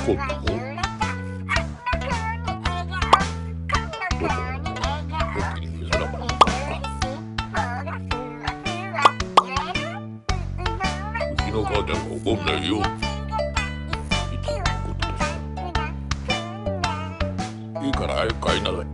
こんなもん。どこ？おきにそらばんか。うちの母ちゃんが怒んないよ。いつものことです。いいから早く帰りなさい。